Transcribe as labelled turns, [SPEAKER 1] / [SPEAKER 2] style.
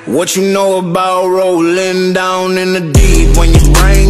[SPEAKER 1] What you know about rolling down in the deep? When your brain